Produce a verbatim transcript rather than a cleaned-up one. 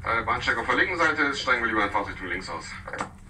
Da der Bahnsteig auf der linken Seite ist, steigen wir lieber in Fahrtrichtung links aus.